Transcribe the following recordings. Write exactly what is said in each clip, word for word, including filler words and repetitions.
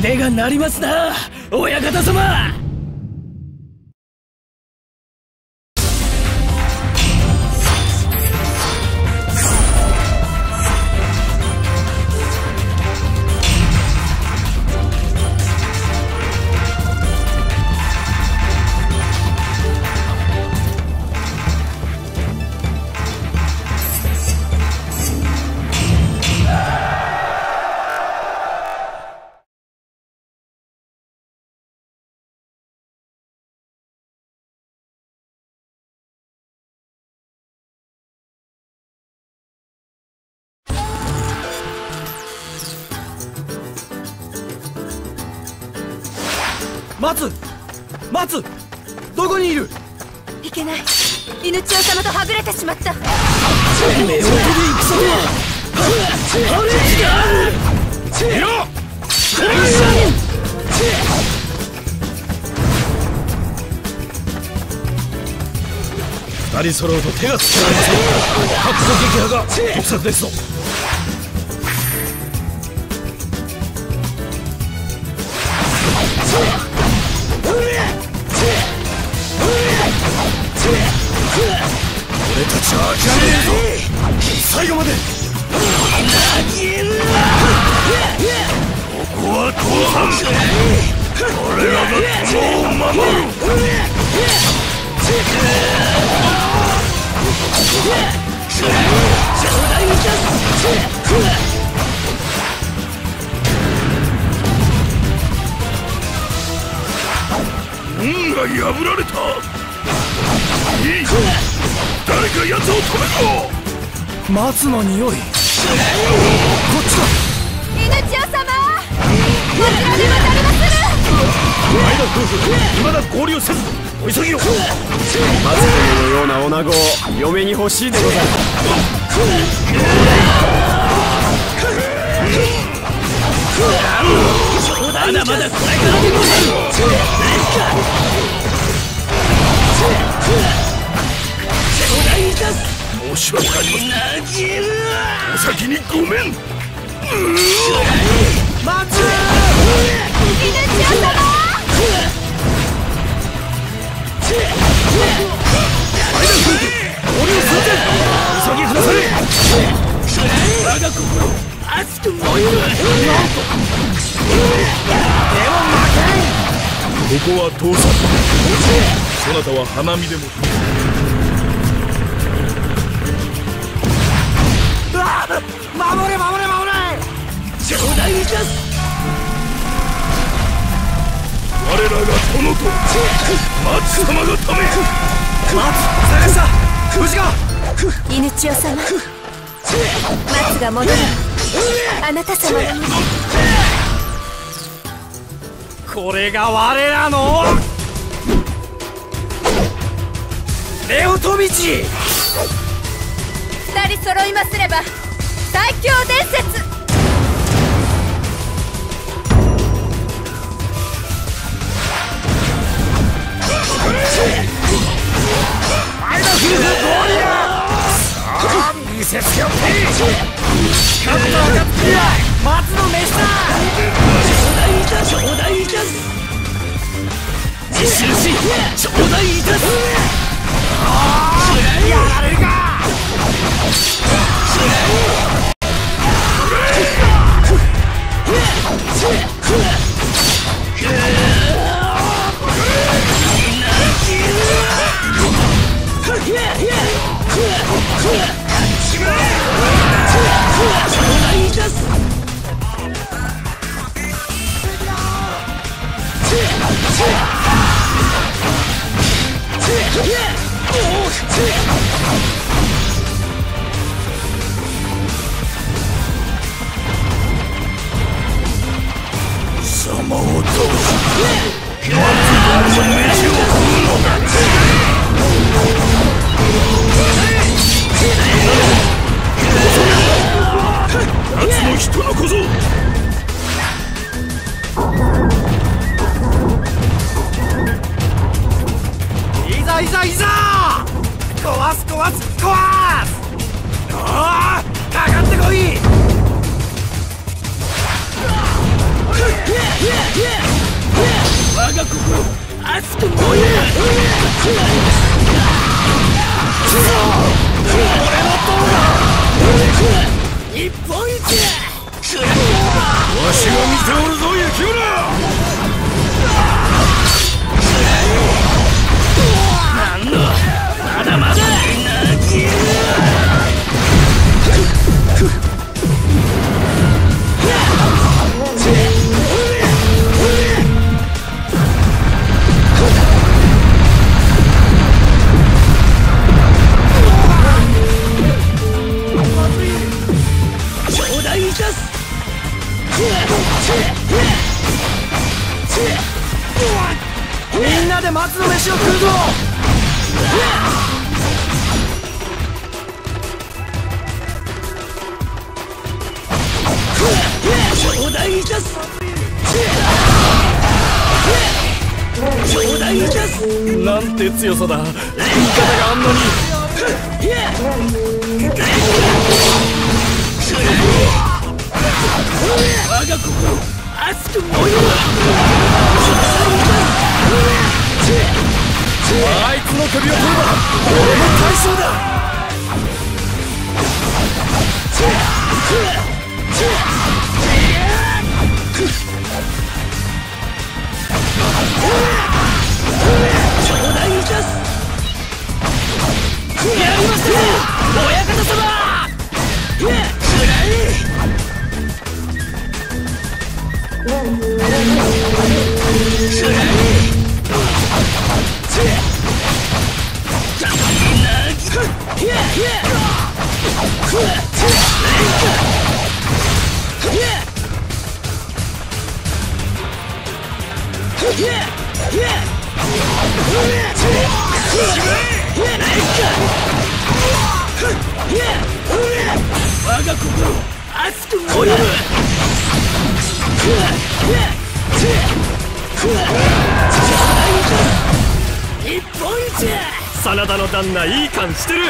腕が鳴りますな、親方様。 松松、どこにいる？ いけない、犬千代様とはぐれてしまった。 目を飛び行くぞ。ハレジがある。いや、二人揃うと手がつけられません。各攻撃派が得策ですぞ。俺たちは諦めねえぞ、最後まで。ここは倒産。俺らが友を守る。門が破られた。いい、誰か奴を止めろ。 松の匂い、こっちだ。 犬千代様、こちらでござりまする。 前田夫婦、未だ合流せずお急ぎを。松殿のような女子を嫁に欲しいでござる。 まだまだこれからでござる。申し訳ありません。お先にごめん。 待つ。 犬千代様。 前田夫婦、合流寸前。急ぎください。我が心熱く燃える。ここは倒産。そなたは花見でも。 守れ守れ守れ。 頂戴いたす。我らが殿と松様がため。 松、探した。無事か。 犬千代様、松が戻る。あなた様の胸。 これが我らの夫婦道。 二人揃いますれば最強伝説。 前田夫婦合流。さあ見せつけよって。勝った暁には松の飯だ。 頂戴いたす。実印頂戴いたす。 やられるか。 様を倒し、松殿の飯を食うのだ。夏の人の小僧。 いざいざいざ。壊す壊す壊す。ああ、かかってこい。 熱く燃える。俺の塔が日本一だ。 わしが見ておるぞ雪村。 なんのまだまだ。 みんなで松の飯を食うぞ。 頂戴いたす。頂戴いたす。 なんて強さだ。味方があんなに。 我が心熱く燃える。 あいつの首を取れば俺も大将だ。 頂戴いたす。やりましたね親方様。我が心熱く燃える。日本一。 真田の旦那いい感じしてる。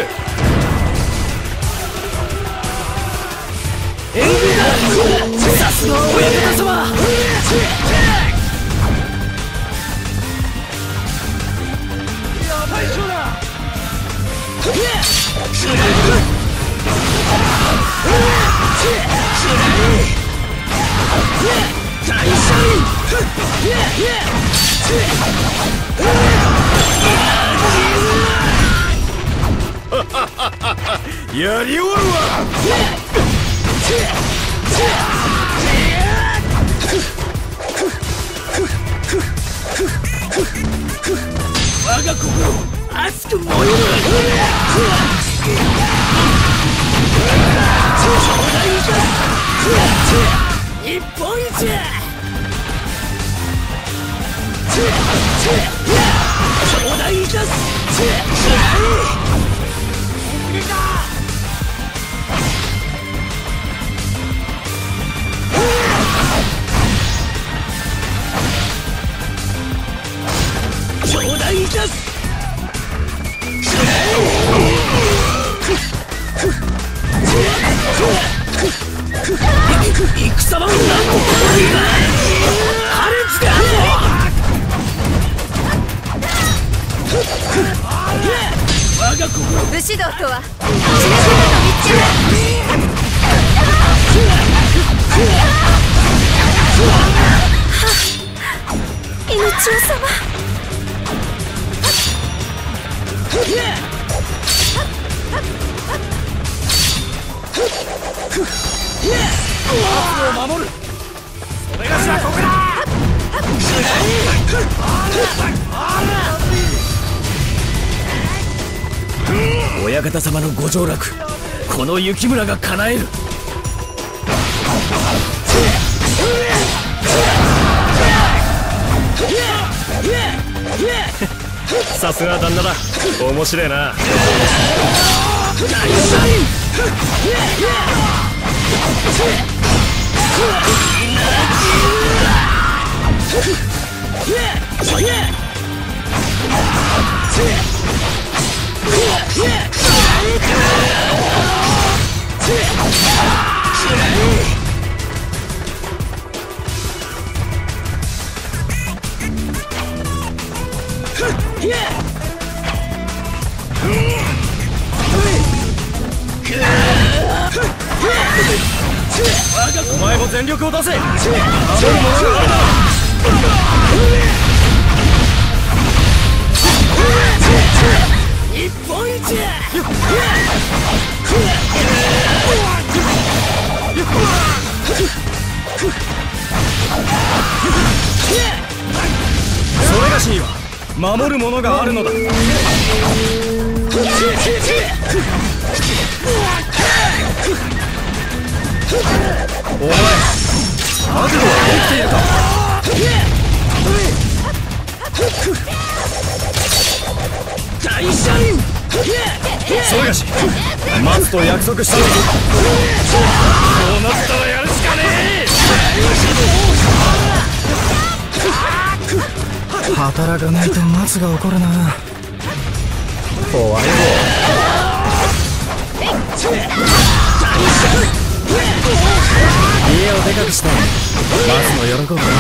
援軍だ。さすが親方様。 大将だ。 大将やりおるわ。 我が心熱く燃える。日本一。頂戴いたす。頂戴いたす。戦はなんと破裂があるぞ。我が心武士道とは血で命を様。 を守る。それがしはここだ。 親方様のご上洛、この雪村が叶える。 さすが旦那だ。面白いな。 お前も全力を出せ。守るものがあるだろ。日本一。それがしには守るものがあるのだ。お前、覚悟はできているか。大車輪。それがし、待つと約束したのだ。こうなったらやるしかねえ。働かないと松が怒るな。終わり家をでかくして松の喜ぶな。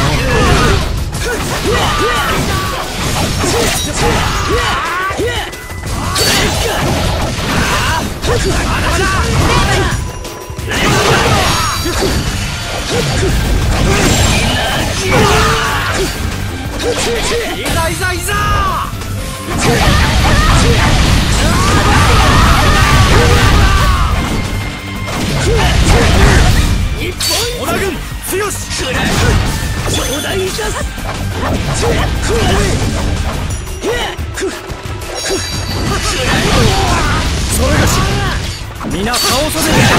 いざいざいざ。織田軍強し。頂戴いたす。それがし皆倒させて。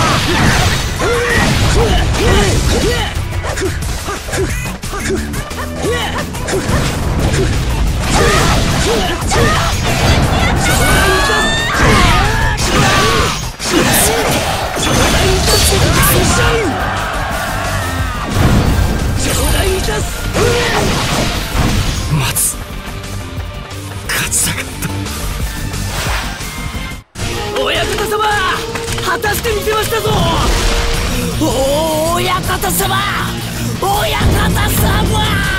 松、勝ちたかった。親方様、果たしてみせましたぞ。おお、親方様、親方様。